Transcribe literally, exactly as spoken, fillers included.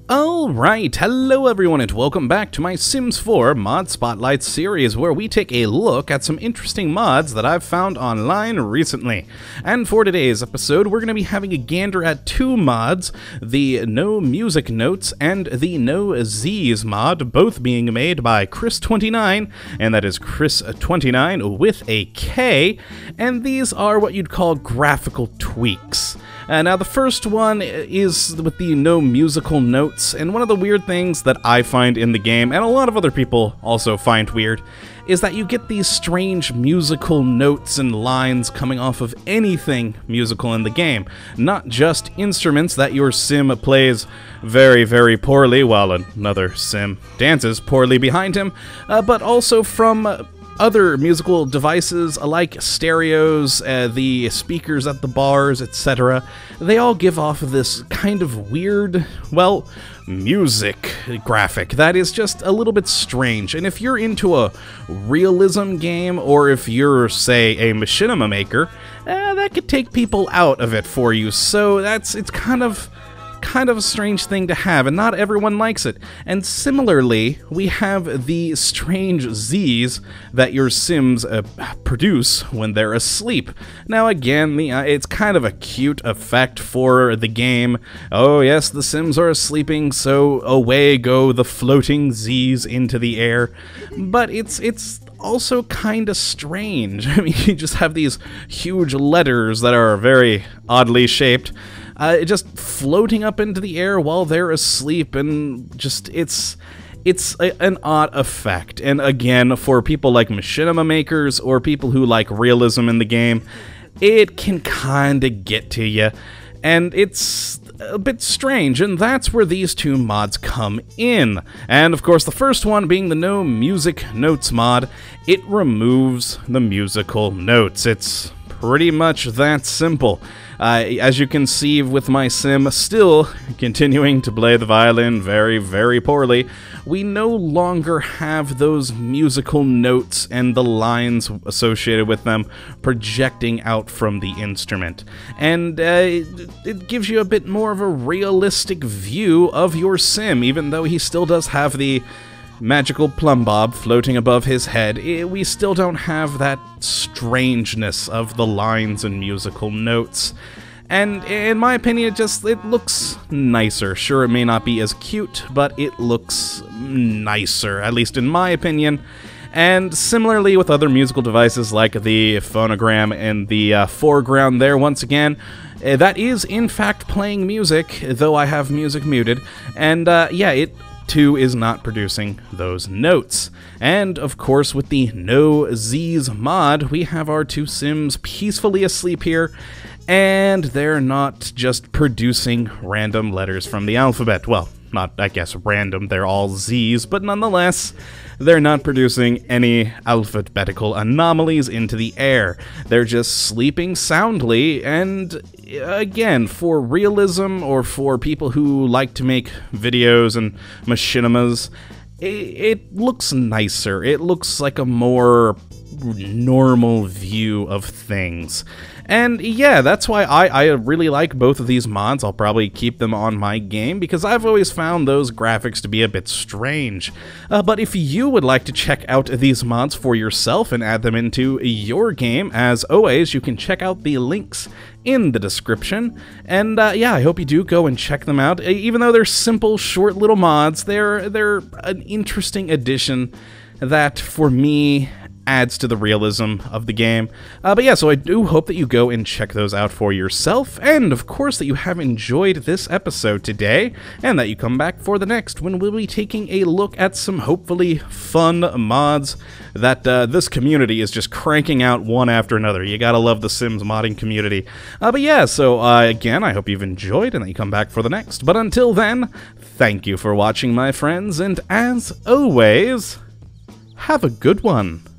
Alright, hello everyone and welcome back to my Sims four Mod Spotlight series, where we take a look at some interesting mods that I've found online recently. And for today's episode, we're going to be having a gander at two mods, the No Music Notes and the No Z's mod, both being made by Chris twenty-nine, and that is Chris twenty-nine with a K, and these are what you'd call graphical tweaks. Uh, now, the first one is with the no musical notes, and one of the weird things that I find in the game, and a lot of other people also find weird, is that you get these strange musical notes and lines coming off of anything musical in the game. Not just instruments that your sim plays very, very poorly while another sim dances poorly behind him, uh, but also from Uh, other musical devices like stereos, uh, the speakers at the bars, et cetera. They all give off of this kind of weird, well, music graphic that is just a little bit strange. And if you're into a realism game, or if you're, say, a machinima maker, uh, that could take people out of it for you. So that's it's kind of kind of a strange thing to have, and not everyone likes it. And similarly, we have the strange Z's that your Sims uh, produce when they're asleep. Now again, the, uh, it's kind of a cute effect for the game. Oh yes, the Sims are sleeping, so away go the floating Z's into the air. But it's it's also kind of strange. I mean, you just have these huge letters that are very oddly shaped, Uh, just floating up into the air while they're asleep, and just, it's it's a, an odd effect. And again, for people like machinima makers, or people who like realism in the game, it can kinda get to you, and it's a bit strange, and that's where these two mods come in. And of course, the first one being the No Music Notes mod, it removes the musical notes. It's pretty much that simple. Uh, as you can see with my sim still continuing to play the violin very, very poorly, we no longer have those musical notes and the lines associated with them projecting out from the instrument. And uh, it, it gives you a bit more of a realistic view of your sim, even though he still does have the magical plumb bob floating above his head. We still don't have that strangeness of the lines and musical notes. And in my opinion, it just, it looks nicer. Sure, it may not be as cute, but it looks nicer, at least in my opinion. And similarly with other musical devices like the phonogram in the uh, foreground there, once again, uh, that is in fact playing music, though I have music muted. And uh, yeah, it two is not producing those notes. And of course, with the No Z's mod, we have our two Sims peacefully asleep here, and they're not just producing random letters from the alphabet. Well, not, I guess, random, they're all Z's, but nonetheless, they're not producing any alphabetical anomalies into the air. They're just sleeping soundly, and again, for realism, or for people who like to make videos and machinimas, it, it looks nicer. It looks like a more normal view of things. And yeah, that's why I, I really like both of these mods. I'll probably keep them on my game, because I've always found those graphics to be a bit strange. Uh, but if you would like to check out these mods for yourself and add them into your game, as always, you can check out the links in the description. And uh, yeah, I hope you do go and check them out. Even though they're simple, short little mods, they're, they're an interesting addition that, for me, adds to the realism of the game. Uh, but yeah, so I do hope that you go and check those out for yourself, and of course that you have enjoyed this episode today, and that you come back for the next, when we'll be taking a look at some hopefully fun mods that uh, this community is just cranking out one after another. You gotta love the Sims modding community. Uh, but yeah, so uh, again, I hope you've enjoyed, and that you come back for the next. But until then, thank you for watching, my friends, and as always, have a good one.